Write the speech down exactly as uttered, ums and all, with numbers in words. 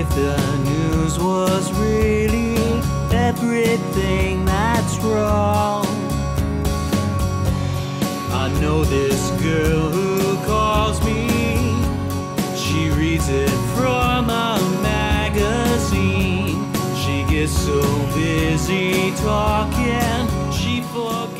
if the news was really everything that's wrong. I know this girl who calls me. She reads it from a magazine. She gets so busy talking, she forgets